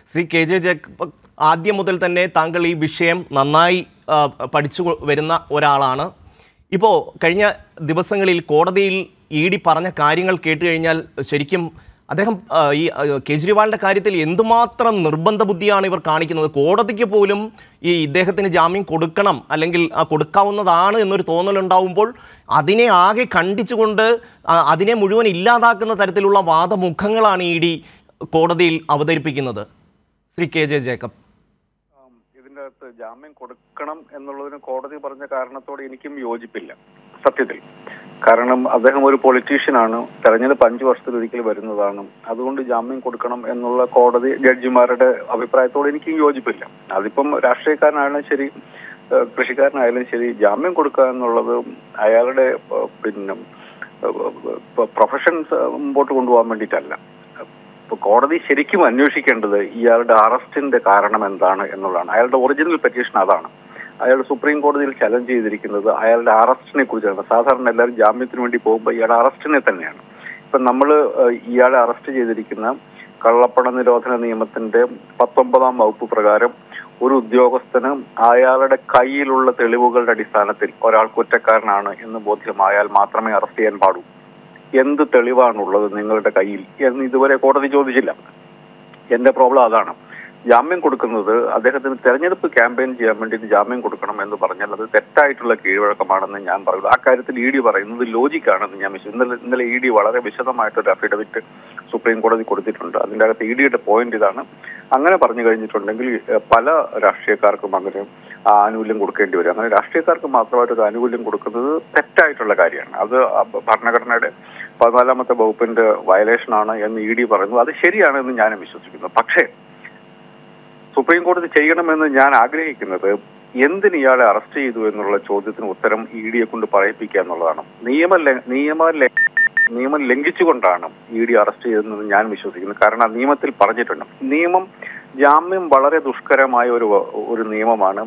Shri K J Jacob, ആദ്യം മുതൽ തന്നെ താങ്കൾ ഈ വിഷയം നന്നായി പഠിച്ചു വരുന്ന ഒരാളാണ്. ഇപ്പോൾ കഴിഞ്ഞ ദിവസങ്ങളിൽ കോടതിയിൽ ED പറഞ്ഞ കാര്യങ്ങൾ കേട്ട് കഴിഞ്ഞാൽ ശരിക്കും അദ്ദേഹം ഈ കേജ്രിവാളിൻ്റെ കാര്യത്തിൽ എന്തുമാത്രം നിർബന്ധ ബുദ്ധിയാണ് ഇവർ കാണിക്കുന്നത്. കോടതിക്ക് പോലും ഇദ്ദേഹത്തിന് ജാമ്യം കൊടുക്കണം അല്ലെങ്കിൽ കൊടുക്കാവുന്നതാണ് എന്നൊരു തോന്നലുണ്ടാവുമ്പോൾ അതിനെ ആകെ ഖണ്ഡിച്ചുകൊണ്ട് അതിനെ മുഴുവൻ ഇല്ലാതാക്കുന്ന തരത്തിലുള്ള വാദമുഖങ്ങളാണ് ED കോടതിയിൽ അവതരിപ്പിക്കുന്നത്. ശ്രീ കെ ജെ ജേക്കബ്, ഇതിൻ്റെ അകത്ത് ജാമ്യം കൊടുക്കണം എന്നുള്ളതിന് കോടതി പറഞ്ഞ കാരണത്തോട് എനിക്കും യോജിപ്പില്ല സത്യത്തിൽ. കാരണം അദ്ദേഹം ഒരു പൊളിറ്റീഷ്യനാണ്, തെരഞ്ഞെടുപ്പ് 5 വർഷത്തിലൊരിക്കൽ വരുന്നതാണ്. അതുകൊണ്ട് ജാമ്യം കൊടുക്കണം എന്നുള്ള കോടതി ജഡ്ജിമാരുടെ അഭിപ്രായത്തോട് എനിക്കും യോജിപ്പില്ല. അതിപ്പം രാഷ്ട്രീയക്കാരനായാലും ശരി, കൃഷിക്കാരനായാലും ശരി, ജാമ്യം കൊടുക്കുക എന്നുള്ളത് അയാളുടെ പ്രൊഫഷൻസ് മുമ്പോട്ട് കൊണ്ടുപോകാൻ വേണ്ടിയിട്ടല്ല. ഇപ്പോൾ കോടതി ശരിക്കും അന്വേഷിക്കേണ്ടത് ഇയാളുടെ അറസ്റ്റിന്റെ കാരണം എന്താണ് എന്നുള്ളതാണ്. അയാളുടെ ഒറിജിനൽ പെറ്റീഷൻ അതാണ്. അയാൾ സുപ്രീം കോടതിയിൽ ചലഞ്ച് ചെയ്തിരിക്കുന്നത് അയാളുടെ അറസ്റ്റിനെ കുറിച്ചാണ്. സാധാരണ എല്ലാവരും ജാമ്യത്തിന് വേണ്ടി പോകുമ്പോൾ ഇയാളുടെ അറസ്റ്റിനെ തന്നെയാണ്. ഇപ്പം നമ്മൾ ഇയാളെ അറസ്റ്റ് ചെയ്തിരിക്കുന്ന കള്ളപ്പണ നിരോധന നിയമത്തിന്റെ 19-ാം വകുപ്പ് പ്രകാരം ഒരു ഉദ്യോഗസ്ഥന് അയാളുടെ കയ്യിലുള്ള തെളിവുകളുടെ അടിസ്ഥാനത്തിൽ ഒരാൾ കുറ്റക്കാരനാണ് എന്ന് ബോധ്യമായാൽ മാത്രമേ അറസ്റ്റ് ചെയ്യാൻ പാടൂ. എന്ത് തെളിവാണുള്ളത് നിങ്ങളുടെ കയ്യിൽ എന്ന് ഇതുവരെ കോടതി ചോദിച്ചില്ല. എന്റെ പ്രോബ്ലം അതാണ്. ജാമ്യം കൊടുക്കുന്നത് അദ്ദേഹത്തിന് തെരഞ്ഞെടുപ്പ് ക്യാമ്പയിൻ ചെയ്യാൻ വേണ്ടിയിട്ട് ജാമ്യം കൊടുക്കണം എന്ന് പറഞ്ഞാൽ അത് തെറ്റായിട്ടുള്ള കീഴ്വഴക്കമാണെന്ന് ഞാൻ പറയുന്നു. ആ കാര്യത്തിൽ ED പറയുന്നത് ലോജിക്കാണെന്ന് ഞാൻ ഇന്നലെ ED വളരെ വിശദമായിട്ടൊരു അഫിഡവിറ്റ് സുപ്രീം കോടതി കൊടുത്തിട്ടുണ്ട്. അതിൻ്റെ അകത്ത് EDയുടെ പോയിന്റ് ഇതാണ്. അങ്ങനെ പറഞ്ഞു കഴിഞ്ഞിട്ടുണ്ടെങ്കിൽ പല രാഷ്ട്രീയക്കാർക്കും അങ്ങനെ ആനുകൂല്യം കൊടുക്കേണ്ടി വരും. അങ്ങനെ രാഷ്ട്രീയക്കാർക്ക് മാത്രമായിട്ടൊരു ആനുകൂല്യം കൊടുക്കുന്നത് തെറ്റായിട്ടുള്ള കാര്യമാണ്. അത് ഭരണഘടനയുടെ 14-ാമത്തെ വകുപ്പിന്റെ വയലേഷനാണ് എന്ന് ED പറയുന്നു. അത് ശരിയാണെന്ന് ഞാനും വിശ്വസിക്കുന്നു. പക്ഷേ സുപ്രീം കോടതി ചെയ്യണമെന്ന് ഞാൻ ആഗ്രഹിക്കുന്നത് എന്തിന് ഇയാളെ അറസ്റ്റ് ചെയ്തു എന്നുള്ള ചോദ്യത്തിന് ഉത്തരം EDയെ കൊണ്ട് പറയിപ്പിക്കുക എന്നുള്ളതാണ്. നിയമം ലംഘിച്ചുകൊണ്ടാണ് ED അറസ്റ്റ് ചെയ്തതെന്ന് ഞാൻ വിശ്വസിക്കുന്നു. കാരണം ആ നിയമത്തിൽ പറഞ്ഞിട്ടുണ്ട്. ജാമ്യം വളരെ ദുഷ്കരമായ ഒരു നിയമമാണ്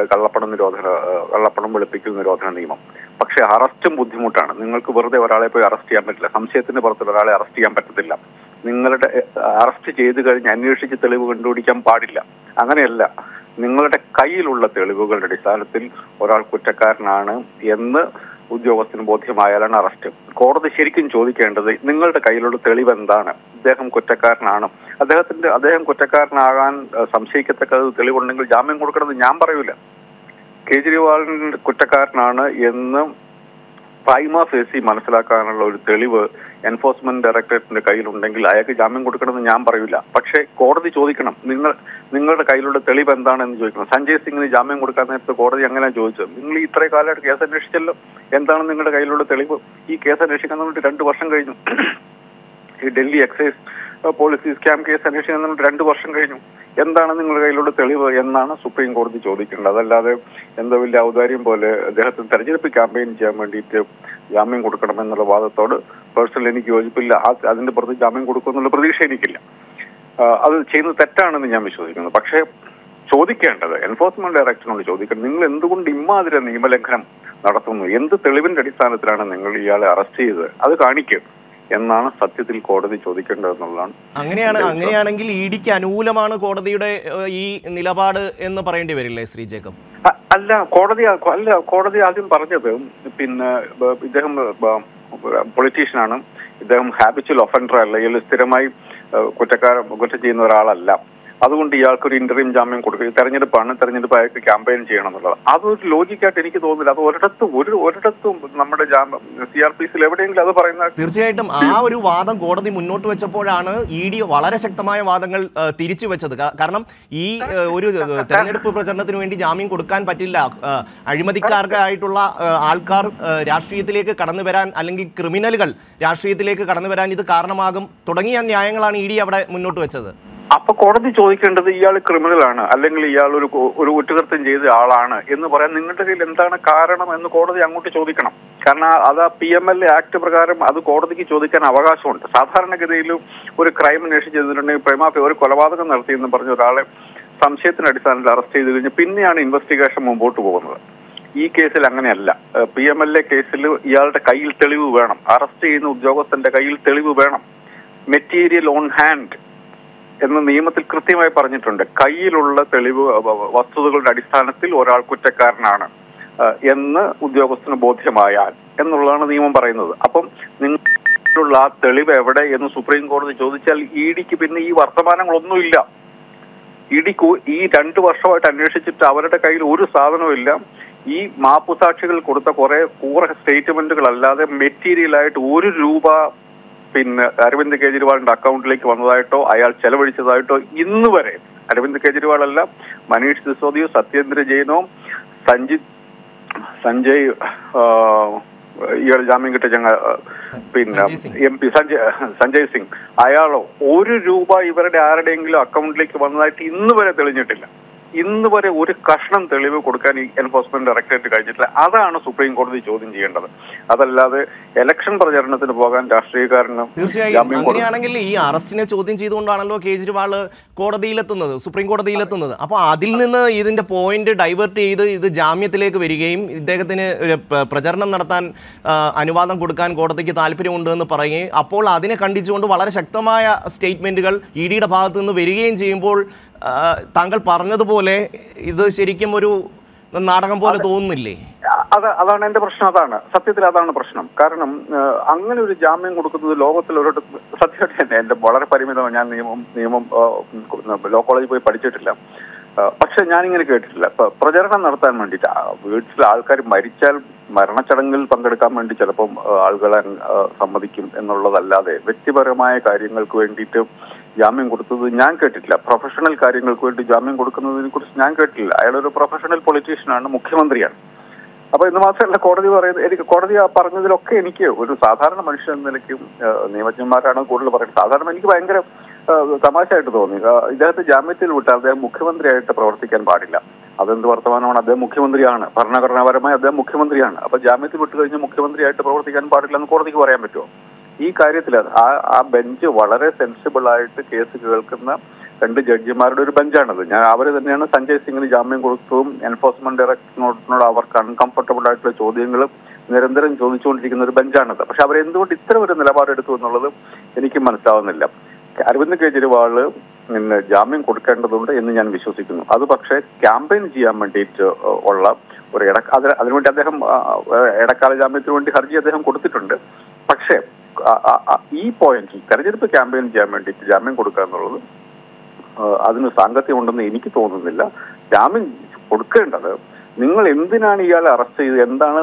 കള്ളപ്പണം വെളുപ്പിക്കൽ നിരോധന നിയമം. പക്ഷെ അറസ്റ്റും ബുദ്ധിമുട്ടാണ്. നിങ്ങൾക്ക് വെറുതെ ഒരാളെ പോയി അറസ്റ്റ് ചെയ്യാൻ പറ്റില്ല. സംശയത്തിന് പുറത്ത് ഒരാളെ അറസ്റ്റ് ചെയ്യാൻ പറ്റത്തില്ല. നിങ്ങളുടെ അറസ്റ്റ് ചെയ്ത് കഴിഞ്ഞ് അന്വേഷിച്ച് തെളിവ് കണ്ടുപിടിക്കാൻ പാടില്ല. അങ്ങനെയല്ല. നിങ്ങളുടെ കയ്യിലുള്ള തെളിവുകളുടെ അടിസ്ഥാനത്തിൽ ഒരാൾ കുറ്റക്കാരനാണ് എന്ന് ഉദ്യോഗസ്ഥന് ബോധ്യമായാലാണ് അറസ്റ്റ്. കോടതി ശരിക്കും ചോദിക്കേണ്ടത് നിങ്ങളുടെ കയ്യിലുള്ള തെളിവ് എന്താണ്? അദ്ദേഹം കുറ്റക്കാരനാണ്, അദ്ദേഹം കുറ്റക്കാരനാകാൻ സംശയിക്കത്തക്ക തെളിവുണ്ടെങ്കിൽ ജാമ്യം കൊടുക്കണമെന്ന് ഞാൻ പറയൂല. കേജ്രിവാളിന് കുറ്റക്കാരനാണ് എന്ന് പ്രൈമ ഫേസി മനസ്സിലാക്കാനുള്ള ഒരു തെളിവ് എൻഫോഴ്സ്മെന്റ് ഡയറക്ടറേറ്റിന്റെ കയ്യിലുണ്ടെങ്കിൽ അയാൾക്ക് ജാമ്യം കൊടുക്കണമെന്ന് ഞാൻ പറയൂല. പക്ഷേ കോടതി ചോദിക്കണം, നിങ്ങളുടെ കയ്യിലുള്ള തെളിവ് എന്താണെന്ന് ചോദിക്കണം. സഞ്ജയ് സിംഗിന് ജാമ്യം കൊടുക്കാൻ നേരത്തെ കോടതി അങ്ങനെ ചോദിച്ചത്. നിങ്ങൾ ഇത്രയും കാലമായിട്ട് കേസ് അന്വേഷിച്ചല്ലോ, എന്താണ് നിങ്ങളുടെ കയ്യിലുള്ള തെളിവ്? ഈ കേസ് അന്വേഷിക്കാൻ വേണ്ടി 2 വർഷം കഴിഞ്ഞു. ഈ Delhi excise policy scam case അന്വേഷിക്കാൻ 2 വർഷം കഴിഞ്ഞു. എന്താണ് നിങ്ങളുടെ കയ്യിലുള്ള തെളിവ് എന്നാണ് സുപ്രീം കോടതി ചോദിക്കേണ്ടത്. അതല്ലാതെ എന്തോ വലിയ ഔദാര്യം പോലെ അദ്ദേഹത്തിന് തെരഞ്ഞെടുപ്പ് ക്യാമ്പയിൻ ചെയ്യാൻ വേണ്ടിയിട്ട് ജാമ്യം കൊടുക്കണമെന്നുള്ള വാദത്തോട് പേഴ്സണൽ എനിക്ക് യോജിപ്പില്ല. അതിന്റെ പുറത്ത് ജാമ്യം കൊടുക്കുമെന്നുള്ള പ്രതീക്ഷ എനിക്കില്ല. അത് ചെയ്യുന്നത് തെറ്റാണെന്ന് ഞാൻ വിശ്വസിക്കുന്നു. പക്ഷേ ചോദിക്കേണ്ടത് എൻഫോഴ്സ്മെന്റ് ഡയറക്ടറിനോട് ചോദിക്കണം, നിങ്ങൾ എന്തുകൊണ്ട് ഇമ്മാതിരി നിയമലംഘനം നടത്തുന്നു? എന്ത് തെളിവിന്റെ അടിസ്ഥാനത്തിലാണ് നിങ്ങൾ ഇയാളെ അറസ്റ്റ് ചെയ്തത്? അത് കാണിക്കും എന്നാണ് സത്യത്തിൽ കോടതി ചോദിക്കേണ്ടതെന്നുള്ളതാണ്. അങ്ങനെയാണെങ്കിൽ EDക്ക് അനുകൂലമാണ് കോടതിയുടെ ഈ നിലപാട് എന്ന് പറയേണ്ടി വരില്ലേ ശ്രീ ജേക്കബ്? കോടതി ആദ്യം പറഞ്ഞത് ഇദ്ദേഹം പൊളിറ്റീഷ്യനാണ്, ഇദ്ദേഹം ഹാബിച്വൽ ഒഫൻഡർ അല്ല, ഇയാൾ സ്ഥിരമായി കുറ്റം ചെയ്യുന്ന ഒരാളല്ല. അതുകൊണ്ട് ഇയാൾക്കൊരു ഇന്റർവ്യൂ ജാമ്യം കൊടുക്കുക. തെരഞ്ഞെടുപ്പ് അയാൾക്ക് ക്യാമ്പയിൻ ചെയ്യണം എന്നുള്ളത് അതൊരു ലോജിക്കായിട്ട് എനിക്ക് തോന്നുന്നില്ല. അത് ഒരിടത്തും നമ്മുടെ CRPCയിൽ എവിടെയെങ്കിലും അത് പറയുന്ന. തീർച്ചയായിട്ടും ആ ഒരു വാദം കോടതി മുന്നോട്ട് വെച്ചപ്പോഴാണ് ED വളരെ ശക്തമായ വാദങ്ങൾ തിരിച്ചു വെച്ചത്. കാരണം ഈ ഒരു തെരഞ്ഞെടുപ്പ് പ്രചരണത്തിന് വേണ്ടി ജാമ്യം കൊടുക്കാൻ പറ്റില്ല, അഴിമതിക്കാർക്കായിട്ടുള്ള ആൾക്കാർ രാഷ്ട്രീയത്തിലേക്ക് കടന്നു വരാൻ അല്ലെങ്കിൽ ക്രിമിനലുകൾ രാഷ്ട്രീയത്തിലേക്ക് കടന്നു വരാൻ ഇത് കാരണമാകും തുടങ്ങിയ ന്യായങ്ങളാണ് ED അവിടെ മുന്നോട്ട് വെച്ചത്. അപ്പൊ കോടതി ചോദിക്കേണ്ടത് ഇയാൾ ക്രിമിനലാണ് അല്ലെങ്കിൽ ഇയാൾ ഒരു കുറ്റകൃത്യം ചെയ്ത ആളാണ് എന്ന് പറയാൻ നിങ്ങളുടെ കയ്യിൽ എന്താണ് കാരണം എന്ന് കോടതി അങ്ങോട്ട് ചോദിക്കണം. കാരണം അത് PMLA ആക്ട് പ്രകാരം അത് കോടതിക്ക് ചോദിക്കാൻ അവകാശമുണ്ട്. സാധാരണഗതിയിലും ഒരു ക്രൈം അന്വേഷിച്ചിട്ടുണ്ടെങ്കിൽ പ്രൈമാഫി ഒരു കൊലപാതകം നടത്തിയെന്ന് പറഞ്ഞ ഒരാളെ സംശയത്തിന്റെ അടിസ്ഥാനത്തിൽ അറസ്റ്റ് ചെയ്ത് കഴിഞ്ഞ് പിന്നെയാണ് ഇൻവെസ്റ്റിഗേഷൻ മുമ്പോട്ട് പോകുന്നത്. ഈ കേസിൽ അങ്ങനെയല്ല. PMLA കേസിൽ ഇയാളുടെ കയ്യിൽ തെളിവ് വേണം. അറസ്റ്റ് ചെയ്യുന്ന ഉദ്യോഗസ്ഥന്റെ കയ്യിൽ തെളിവ് വേണം. മെറ്റീരിയൽ ഓൺ ഹാൻഡ് എന്ന് നിയമത്തിൽ കൃത്യമായി പറഞ്ഞിട്ടുണ്ട്. കയ്യിലുള്ള തെളിവ് വസ്തുതകളുടെ അടിസ്ഥാനത്തിൽ ഒരാൾ കുറ്റക്കാരനാണ് എന്ന് ഉദ്യോഗസ്ഥന് ബോധ്യമായാൽ എന്നുള്ളതാണ് നിയമം പറയുന്നത്. അപ്പം നിങ്ങളുള്ള ആ തെളിവ് എവിടെ എന്ന് സുപ്രീം കോടതി ചോദിച്ചാൽ ഇഡിക്ക് പിന്നെ ഈ വർത്തമാനങ്ങളൊന്നുമില്ല. ഇഡിക്ക് ഈ 2 വർഷമായിട്ട് അന്വേഷിച്ചിട്ട് അവരുടെ കയ്യിൽ ഒരു സാധനവും. ഈ മാപ്പുസാക്ഷികൾ കൊടുത്ത കുറെ സ്റ്റേറ്റ്മെന്റുകൾ അല്ലാതെ മെറ്റീരിയലായിട്ട് 1 രൂപ പിന്നെ അരവിന്ദ് കെജ്രിവാളിന്റെ അക്കൗണ്ടിലേക്ക് വന്നതായിട്ടോ അയാൾ ചെലവഴിച്ചതായിട്ടോ ഇന്ന് വരെ അരവിന്ദ് കെജ്രിവാൾ അല്ല, മനീഷ് സിസോദിയോ, സത്യേന്ദ്ര ജെയിനോ, സഞ്ജയ് ഇയാൾ ജാമ്യം കിട്ടിയ പിന്നെ MP സഞ്ജയ് സിംഗ് അയാളോ 1 രൂപ ഇവരുടെ ആരുടെയെങ്കിലും അക്കൗണ്ടിലേക്ക് വന്നതായിട്ട് ഇന്ന് വരെ തെളിഞ്ഞിട്ടില്ല. ഇന്ന് വരെ ഒരു കഷ്ണം തെളിവ് കൊടുക്കാൻ ഈ എൻഫോഴ്സ്മെന്റ് ഡയറക്ടറേറ്റ് കഴിഞ്ഞിട്ടില്ല. അതാണ് സുപ്രീം കോടതി ചോദ്യം ചെയ്യേണ്ടത്. അതല്ലാതെ ഇലക്ഷൻ പ്രചരണത്തിന് പോകാൻ രാഷ്ട്രീയക്കാരന് തീർച്ചയായും അങ്ങനെയാണെങ്കിൽ ഈ അറസ്റ്റിനെ ചോദ്യം ചെയ്തുകൊണ്ടാണല്ലോ കേജ്രിവാൾ കോടതിയിലെത്തുന്നത്, സുപ്രീം കോടതിയിലെത്തുന്നത്. അപ്പോൾ അതിൽ നിന്ന് ഇതിന്റെ പോയിന്റ് ഡൈവേർട്ട് ചെയ്ത് ഇത് ജാമ്യത്തിലേക്ക് വരികയും ഇദ്ദേഹത്തിന് പ്രചരണം നടത്താൻ അനുവാദം കൊടുക്കാൻ കോടതിക്ക് താല്പര്യമുണ്ട് എന്ന് പറയുകയും അപ്പോൾ അതിനെ ഖണ്ഡിച്ചുകൊണ്ട് വളരെ ശക്തമായ സ്റ്റേറ്റ്മെന്റുകൾ ഇഡിയുടെ ഭാഗത്തു നിന്ന് വരികയും ചെയ്യുമ്പോൾ താങ്കൾ പറഞ്ഞതുപോലെ ഇത് ശരിക്കും ഒരു നാടകം പോലെ തോന്നുന്നില്ലേ? അതാണ് എന്റെ പ്രശ്നം. അതാണ് സത്യത്തിൽ അതാണ് പ്രശ്നം. കാരണം അങ്ങനെ ഒരു ജാമ്യം കൊടുക്കുന്നത് ലോകത്തിൽ ഒരു സത്യമായിട്ട് തന്നെ എന്റെ വളരെ പരിമിതമാണ്. ഞാൻ നിയമം ലോ കോളേജിൽ പോയി പഠിച്ചിട്ടില്ല. പക്ഷെ ഞാനിങ്ങനെ കേട്ടിട്ടില്ല. ഇപ്പൊ പ്രചരണം നടത്താൻ വേണ്ടിയിട്ട് വീട്ടിൽ ആൾക്കാർ മരിച്ചാൽ മരണച്ചടങ്ങിൽ പങ്കെടുക്കാൻ വേണ്ടി ചിലപ്പം ആളുകളെ സമ്മതിക്കും എന്നുള്ളതല്ലാതെ വ്യക്തിപരമായ കാര്യങ്ങൾക്ക് വേണ്ടിയിട്ട് ജാമ്യം കൊടുത്തത് ഞാൻ കേട്ടിട്ടില്ല. പ്രൊഫഷണൽ കാര്യങ്ങൾക്ക് വേണ്ടി ജാമ്യം കൊടുക്കുന്നതിനെ കുറിച്ച് ഞാൻ കേട്ടിട്ടില്ല. അയാളൊരു പ്രൊഫഷണൽ പൊളിറ്റീഷ്യനാണ്, മുഖ്യമന്ത്രിയാണ്. അപ്പൊ ഇന്ന് മാത്രമല്ല കോടതി പറഞ്ഞതിലൊക്കെ എനിക്ക് ഒരു സാധാരണ മനുഷ്യൻ എന്ന നിലയ്ക്കും നിയമജ്ഞന്മാരാണ് കൂടുതൽ പറയുന്നത്. സാധാരണ എനിക്ക് ഭയങ്കര തമാശയായിട്ട് തോന്നി. ഇദ്ദേഹത്തെ ജാമ്യത്തിൽ വിട്ട് അദ്ദേഹം മുഖ്യമന്ത്രിയായിട്ട് പ്രവർത്തിക്കാൻ പാടില്ല. അതെന്ത് വർത്തമാനമാണ്? അദ്ദേഹം മുഖ്യമന്ത്രിയാണ്, ഭരണഘടനാപരമായി അദ്ദേഹം മുഖ്യമന്ത്രിയാണ്. അപ്പൊ ജാമ്യത്തിൽ വിട്ട് കഴിഞ്ഞ് മുഖ്യമന്ത്രിയായിട്ട് പ്രവർത്തിക്കാൻ പാടില്ല എന്ന് കോടതിക്ക് പറയാൻ പറ്റുമോ? ഈ കാര്യത്തിൽ ആ ബെഞ്ച് വളരെ സെൻസിബിൾ ആയിട്ട് കേസ് കേൾക്കുന്ന 2 ജഡ്ജിമാരുടെ ഒരു ബെഞ്ചാണത്. അവർ തന്നെയാണ് സഞ്ജയ് സിംഗിന് ജാമ്യം കൊടുത്തതും എൻഫോഴ്സ്മെന്റ് ഡയറക്ടറേറ്റിനോട് അവർക്ക് അൺകംഫർട്ടബിൾ ആയിട്ടുള്ള ചോദ്യങ്ങളും നിരന്തരം ചോദിച്ചുകൊണ്ടിരിക്കുന്ന ഒരു ബെഞ്ചാണത്. പക്ഷെ അവരെന്തുകൊണ്ട് ഇത്തരം ഒരു നിലപാടെടുത്തു എന്നുള്ളത് എനിക്ക് മനസ്സിലാവുന്നില്ല. അരവിന്ദ് കെജ്രിവാള് ജാമ്യം കൊടുക്കേണ്ടതുണ്ട് എന്ന് ഞാൻ വിശ്വസിക്കുന്നു. അത് പക്ഷേ ക്യാമ്പയിൻ ചെയ്യാൻ വേണ്ടിയിട്ട് ഉള്ള ഒരു അതിനുവേണ്ടി അദ്ദേഹം ഇടക്കാല ജാമ്യത്തിന് വേണ്ടി ഹർജി അദ്ദേഹം കൊടുത്തിട്ടുണ്ട്. പക്ഷേ ഈ പോയിന്റിൽ തെരഞ്ഞെടുപ്പ് ക്യാമ്പയിൻ ചെയ്യാൻ വേണ്ടിയിട്ട് ജാമ്യം കൊടുക്കുക എന്നുള്ളത് അതിന് സാങ്കത്യമുണ്ടെന്ന് എനിക്ക് തോന്നുന്നില്ല. ജാമ്യം കൊടുക്കേണ്ടത് നിങ്ങൾ എന്തിനാണ് ഇയാളെ അറസ്റ്റ് ചെയ്തത്, എന്താണ്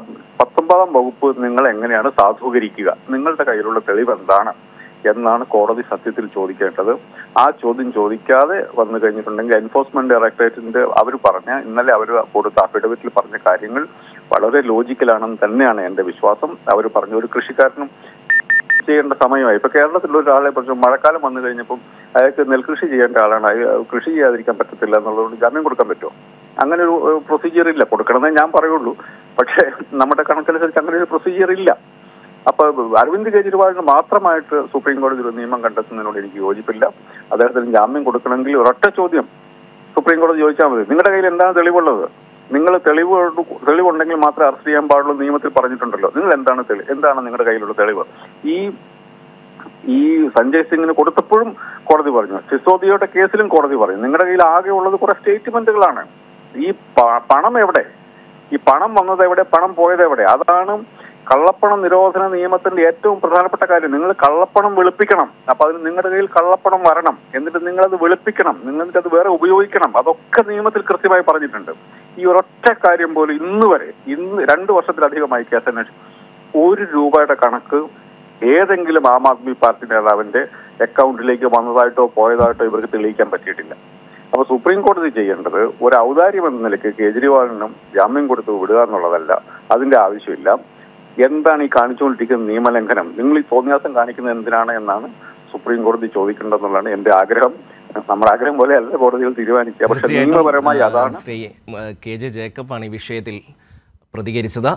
19-ാം വകുപ്പ് നിങ്ങൾ എങ്ങനെയാണ് സാധൂകരിക്കുക, നിങ്ങളുടെ കയ്യിലുള്ള തെളിവ് എന്താണ് എന്നാണ് കോടതി സത്യത്തിൽ ചോദിക്കേണ്ടത്. ആ ചോദ്യം ചോദിക്കാതെ വന്നു കഴിഞ്ഞിട്ടുണ്ടെങ്കിൽ എൻഫോഴ്സ്മെന്റ് ഡയറക്ടറേറ്റിന്റെ ഇന്നലെ അവർ കൊടുത്ത അഫിഡവിറ്റിൽ പറഞ്ഞ കാര്യങ്ങൾ വളരെ ലോജിക്കലാണെന്ന് തന്നെയാണ് എന്റെ വിശ്വാസം. അവർ പറഞ്ഞ ഒരു കൃഷിക്കാരനും ചെയ്യേണ്ട സമയമായി. ഇപ്പൊ കേരളത്തിലുള്ള ഒരാളെ കുറിച്ച് മഴക്കാലം വന്നു കഴിഞ്ഞപ്പം അയാൾക്ക് നെൽകൃഷി ചെയ്യേണ്ട ആളാണ്, കൃഷി ചെയ്യാതിരിക്കാൻ പറ്റത്തില്ല എന്നുള്ളതുകൊണ്ട് ജാമ്യം കൊടുക്കാൻ പറ്റുമോ? അങ്ങനെ ഒരു പ്രൊസീജിയർ ഇല്ല. കൊടുക്കണമെന്നേ ഞാൻ പറയുള്ളൂ. പക്ഷേ നമ്മുടെ കണക്കനുസരിച്ച് അങ്ങനെ ഒരു പ്രൊസീജിയർ ഇല്ല. അപ്പൊ അരവിന്ദ് കെജ്രിവാളിന് മാത്രമായിട്ട് സുപ്രീം കോടതി ഒരു നിയമം കണ്ടെത്തുന്നതിനോട് എനിക്ക് യോജിപ്പില്ല. അദ്ദേഹത്തിന് ജാമ്യം കൊടുക്കണമെങ്കിൽ ഒരൊറ്റ ചോദ്യം സുപ്രീം കോടതി ചോദിച്ചാൽ മതി. നിങ്ങളുടെ കയ്യിൽ എന്താണ് തെളിവുള്ളത്? നിങ്ങൾ തെളിവുണ്ടെങ്കിൽ മാത്രമേ അറസ്റ്റ് ചെയ്യാൻ പാടുള്ളൂ നിയമത്തിൽ പറഞ്ഞിട്ടുണ്ടല്ലോ. നിങ്ങൾ എന്താണ് നിങ്ങളുടെ കയ്യിലുള്ള തെളിവ്? ഈ സഞ്ജയ് സിംഗിന് കൊടുത്തപ്പോഴും കോടതി പറഞ്ഞു, സിസോദിയയുടെ കേസിലും കോടതി പറഞ്ഞു, നിങ്ങളുടെ കയ്യിൽ ആകെ ഉള്ളത് കുറെ സ്റ്റേറ്റ്മെന്റുകളാണ്. ഈ പണം എവിടെ? ഈ പണം വന്നത് എവിടെ? പണം പോയത് എവിടെ? അതാണ് കള്ളപ്പണം നിരോധന നിയമത്തിന്റെ ഏറ്റവും പ്രധാനപ്പെട്ട കാര്യം. നിങ്ങൾ കള്ളപ്പണം വെളുപ്പിക്കണം. അപ്പൊ അതിന് നിങ്ങളുടെ കയ്യിൽ കള്ളപ്പണം വരണം, എന്നിട്ട് നിങ്ങളത് വെളുപ്പിക്കണം, എന്നിട്ട് അത് വേറെ ഉപയോഗിക്കണം. അതൊക്കെ നിയമത്തിൽ കൃത്യമായി പറഞ്ഞിട്ടുണ്ട്. ഈ ഒരൊറ്റ കാര്യം പോലും ഇന്ന് 2 വർഷത്തിലധികമായി കേസ് അന്വേഷിച്ചു 1 രൂപയുടെ കണക്ക് ഏതെങ്കിലും ആം ആദ്മി പാർട്ടി നേതാവിന്റെ അക്കൗണ്ടിലേക്ക് വന്നതായിട്ടോ പോയതായിട്ടോ ഇവർക്ക് തെളിയിക്കാൻ പറ്റിയിട്ടില്ല. അപ്പൊ സുപ്രീം കോടതി ചെയ്യേണ്ടത് ഒരു ഔദാര്യം എന്ന നിലയ്ക്ക് കേജ്രിവാളിനും ജാമ്യം കൊടുത്ത് വിടുക എന്നുള്ളതല്ല. അതിന്റെ ആവശ്യമില്ല. എന്താണ് ഈ കാണിച്ചുകൊണ്ടിരിക്കുന്ന നിയമലംഘനം? നിങ്ങൾ ഈ തോന്നിയാസം കാണിക്കുന്നത് എന്തിനാണ് എന്നാണ് സുപ്രീം കോടതി ചോദിക്കേണ്ടതെന്നുള്ളതാണ് എന്റെ ആഗ്രഹം. നമ്മുടെ ആഗ്രഹം പോലെ അല്ല കോടതികൾ തീരുമാനിക്കുക. പക്ഷെ നിയമപരമായി അതാണ്. ശ്രീ KJ ജേക്കബ് ആണ് ഈ വിഷയത്തിൽ പ്രതികരിച്ചത്.